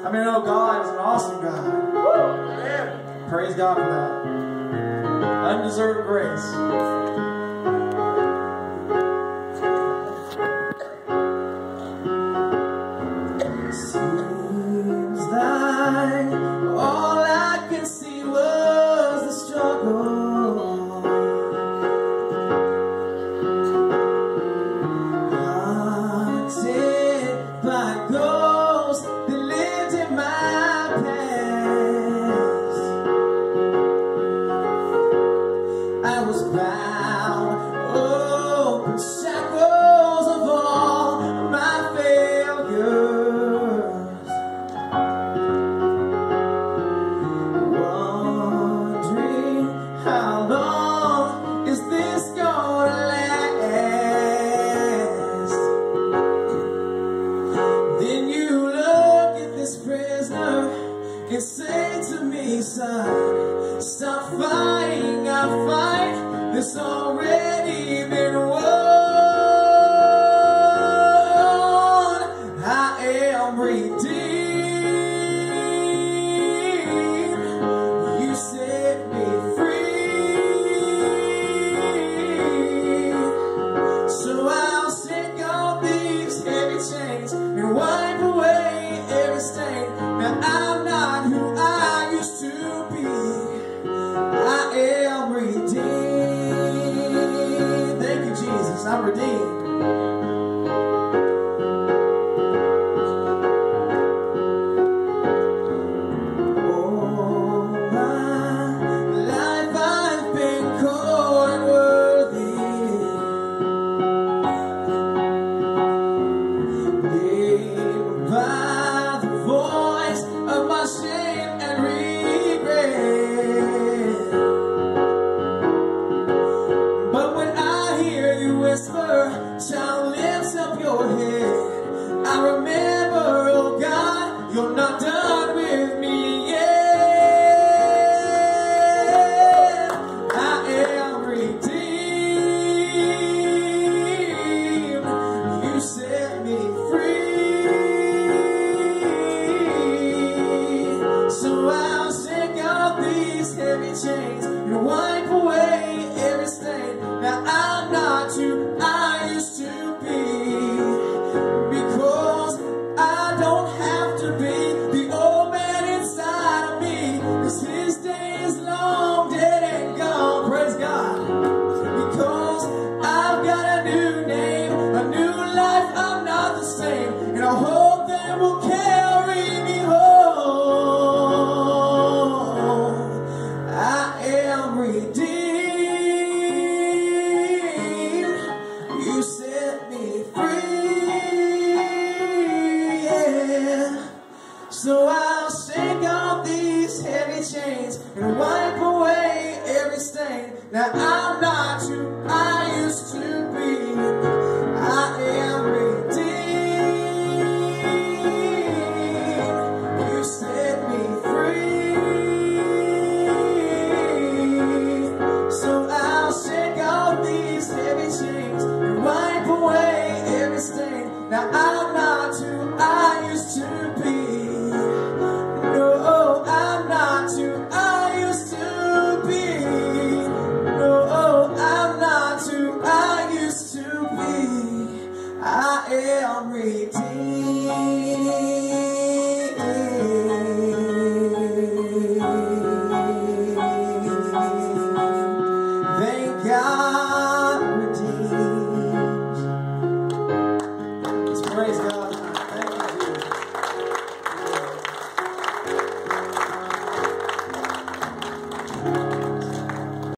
I mean, oh, God is an awesome God. Praise God for that. Undeserved grace. Seems like all I can see was the struggle. Haunted by ghosts that lived in my past. I was bound, open shackles of all my failures, wondering how long is this gonna last. Then you look at this prisoner and say to me, son, stop fighting, I fight that's already been won. I am redeemed. You set me free. So I'll shake off these heavy chains and wipe away every stain. Now I'm not who I used to be. I am redeemed. Thank you, Jesus. I'm redeemed. All my life I've been called unworthy. Named by the voice of my shame and regret. But when I hear you whisper, child, lift up your head, I remember, oh God, you're not done with me yet. I am redeemed. You set me free. So I'll shake off these heavy chains and wipe away every stain. Now I'm not who I used to be, because I don't have to be the old man inside of me, because his day is long dead and gone. Praise God. Because I've got a new name, a new life, I'm not the same, and I hope that will carry me home. I am redeemed. You set me free, yeah. So I'll shake off these heavy chains and wipe away every stain. Now